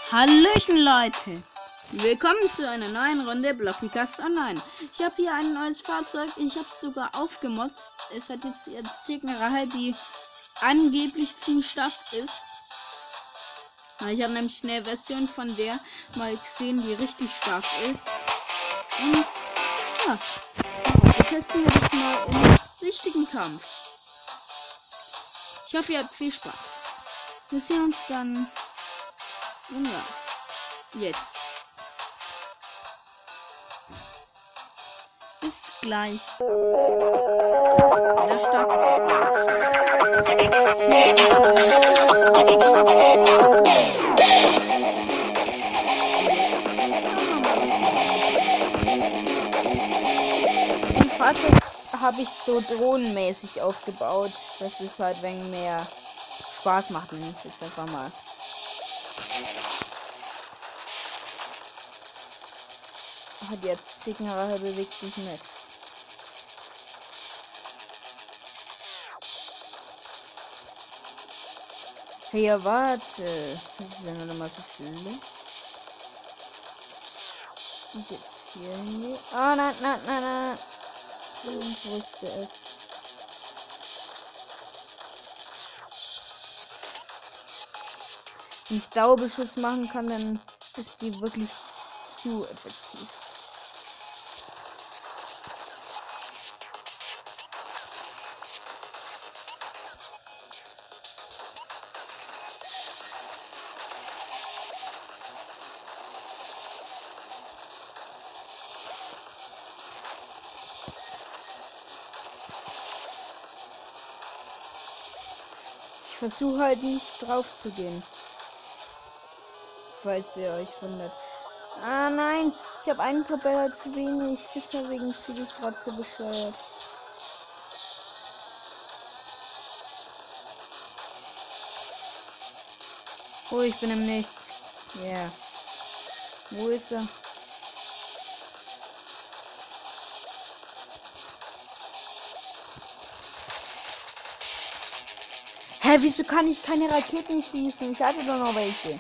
Hallöchen Leute, willkommen zu einer neuen Runde Blockcast Online. Ich habe hier ein neues Fahrzeug, ich habe es sogar aufgemotzt. Es hat jetzt Tegnerei, die angeblich ziemlich stark ist. Ich habe nämlich eine Version von der mal gesehen, die richtig stark ist. Und ja, wir testen wir das mal im richtigen Kampf. Ich hoffe, ihr habt viel Spaß. Wir sehen uns dann. Ja, jetzt. Bis gleich. Der startet das Fahrzeug habe ich so drohnenmäßig aufgebaut, dass es halt ein wenig mehr Spaß macht, nenne ich es jetzt einfach mal. Hat jetzt Signaler bewegt sich nicht. Hey, ja, warte. Das ist ja noch mal so schlimm. Und jetzt hier hingehe. Ah, nein. Ich wusste es. Wenn ich Dauerbeschuss machen kann, dann ist die wirklich zu effektiv. Ich versuche halt nicht drauf zu gehen. Falls ihr euch wundert. Ah nein, ich habe einen Propeller zu wenig. Deswegen fühle ich gerade so bescheuert. Oh, ich bin im Nichts. Ja. Yeah. Wo ist er? Hä, wieso kann ich keine Raketen schießen? Ich hatte doch noch welche.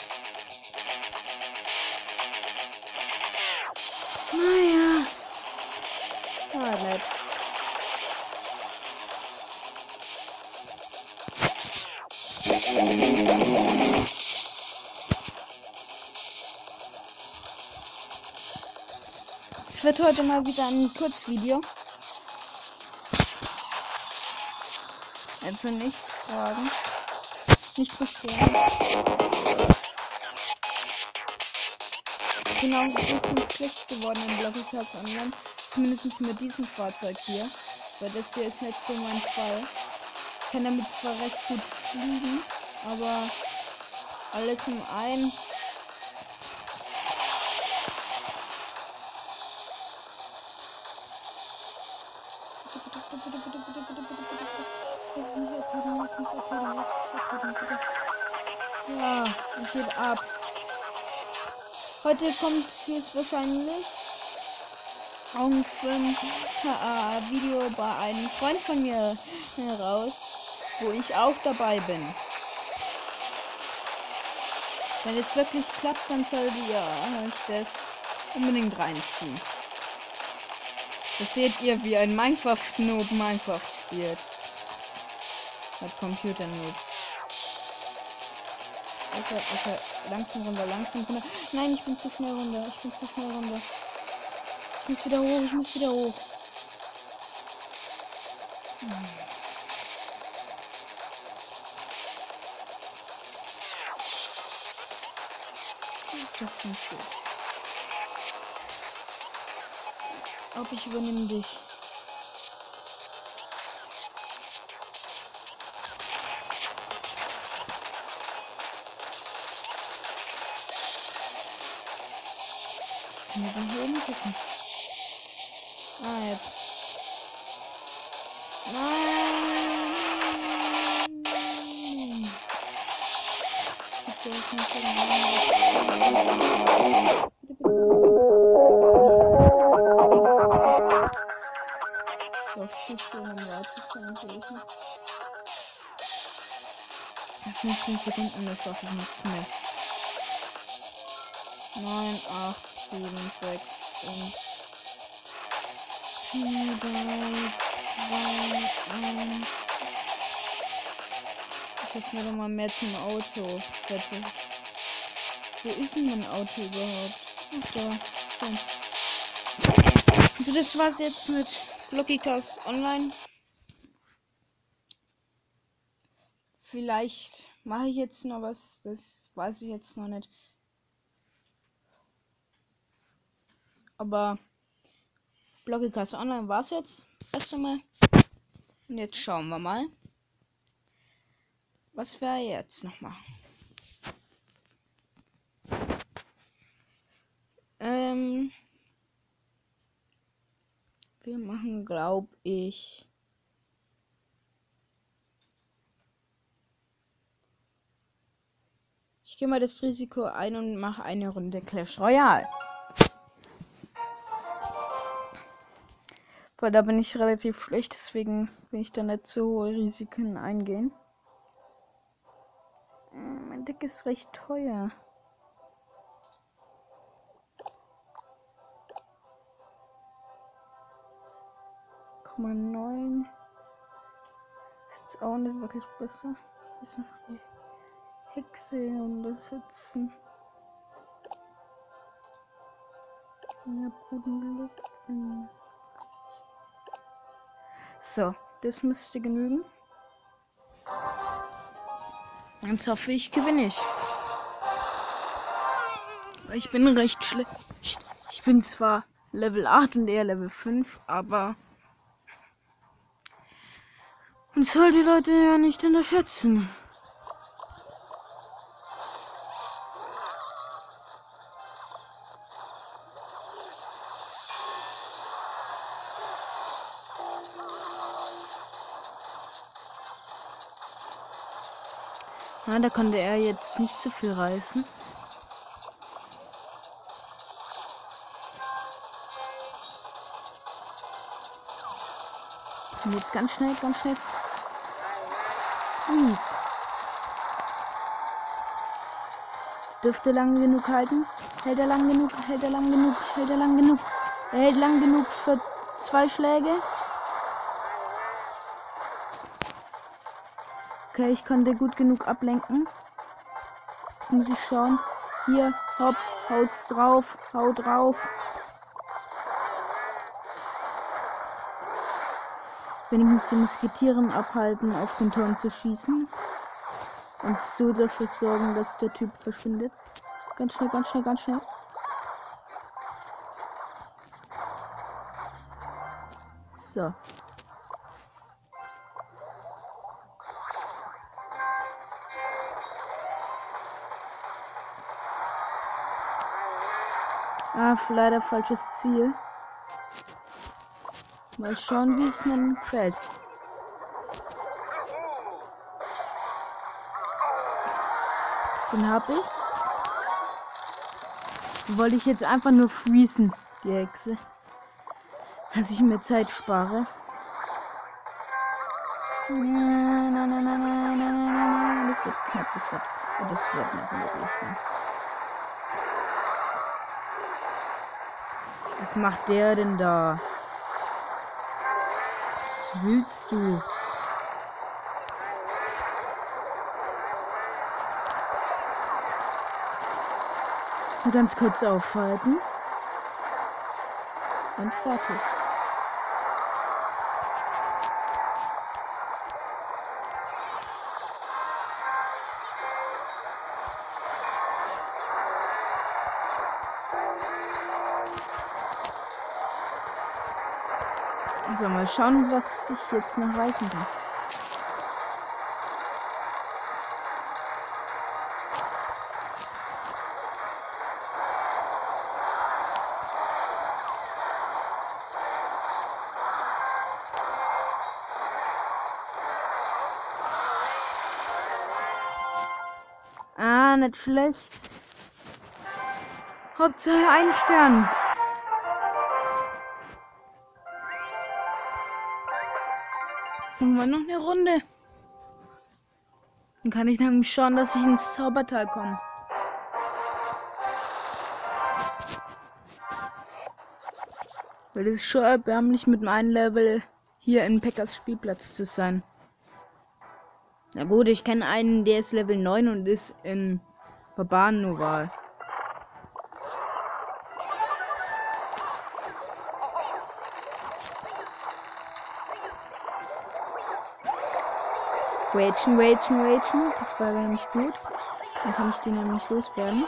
Naja. Ah, nett. Es wird heute mal wieder ein Kurzvideo. Also nicht fragen. Nicht beschweren. Genau, ich bin schlecht geworden im Blockcast Online. Zumindest mit diesem Fahrzeug hier. Weil das hier ist nicht so mein Fall. Ich kann damit zwar recht gut fliegen, aber alles im einen. Ja, ich geht ab. Heute kommt jetzt wahrscheinlich auch ein Video bei einem Freund von mir heraus, wo ich auch dabei bin. Wenn es wirklich klappt, dann solltet ihr euch das unbedingt reinziehen. Das seht ihr, wie ein Minecraft-Noob Minecraft spielt. Hat Computer-Noob. Okay. Langsam runter. Nein, ich bin zu schnell runter. Ich muss wieder hoch. Das ist doch schon schön. Ob ich übernehme dich. Kann ich dann hier oben gucken? Ah, jetzt. Nein! Okay, ich muss das war zu schön, um laut zu sein gewesen. 15 Sekunden, das schaffe ich nichts mehr. 9, 8, 7, 6, 5, 4, 3, 2, 1. Ich jetzt mir doch mal mehr zum Auto. Bitte. Wo ist denn mein Auto überhaupt? Ach, da. Schon. Also das war's jetzt mit Blockicast Online. Vielleicht mache ich jetzt noch was. Das weiß ich jetzt noch nicht. Aber Blockicast Online war's jetzt. Erst einmal. Und jetzt schauen wir mal. Was wir jetzt noch machen. Wir machen, glaube ich. Ich gehe mal das Risiko ein und mache eine Runde Clash Royale. Weil da bin ich relativ schlecht, deswegen will ich da nicht so hohe Risiken eingehen. Mein Deck ist recht teuer. Komma 9. Ist jetzt auch nicht wirklich besser. Ist noch die Hexe untersetzen. Ja, Bodenluft. So, das müsste genügen. Jetzt hoffe ich, gewinne ich. Ich bin recht schlecht. Ich bin zwar Level 8 und eher Level 5, aber man soll die Leute ja nicht unterschätzen. Ja, da konnte er jetzt nicht zu viel reißen. Und jetzt ganz schnell. Mies. Dürfte lang genug halten. Hält er lang genug? Er hält lang genug für 2 Schläge. Okay, ich konnte gut genug ablenken. Jetzt muss ich schauen. Hier, hopp, haut's drauf, hau drauf. Wenigstens die Musketieren abhalten, auf den Turm zu schießen. Und so dafür sorgen, dass der Typ verschwindet. Ganz schnell. So. Leider falsches Ziel. Mal schauen, wie es denn gefällt. Den hab ich. Wollte ich jetzt einfach nur freezen, die Hexe. Dass ich mir Zeit spare. Nein. Das wird knapp, das wird nicht möglich sein. Was macht der denn da? Was willst du? Nur ganz kurz aufhalten. Und fertig. So, mal schauen, was ich jetzt noch reißen kann. Nicht schlecht. Hauptsache 1 Stern. Machen wir noch eine Runde. Dann kann ich nämlich schauen, dass ich ins Zaubertal komme. Weil es ist schon erbärmlich, mit meinem Level hier in Packers Spielplatz zu sein. Na gut, ich kenne einen, der ist Level 9 und ist in Barbaren-Noval. Ragen. Das war nämlich gut. Dann kann ich den nämlich loswerden.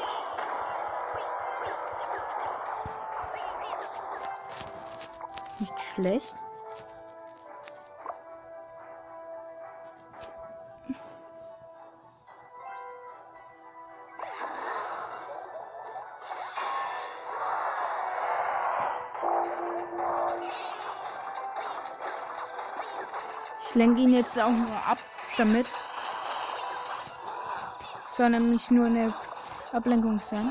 Nicht schlecht. Ich lenke ihn jetzt auch nur ab damit. Soll nämlich nur eine Ablenkung sein.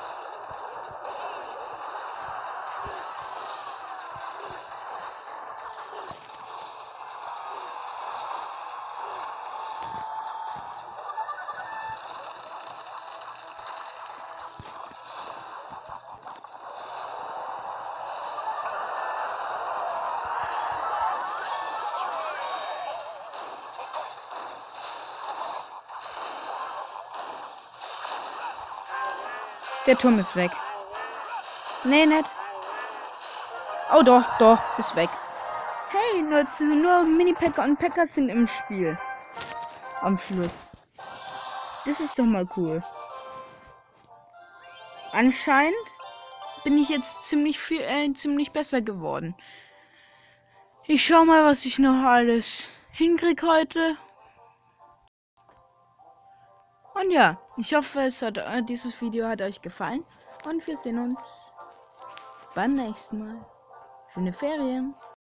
Der Turm ist weg. Nee, nicht. Oh, doch, ist weg. Hey, nur Mini-Packer und Packer sind im Spiel. Am Schluss. Das ist doch mal cool. Anscheinend bin ich jetzt ziemlich besser geworden. Ich schau mal, was ich noch alles hinkrieg heute. Und ja, ich hoffe, dieses Video hat euch gefallen. Und wir sehen uns beim nächsten Mal. Schöne Ferien.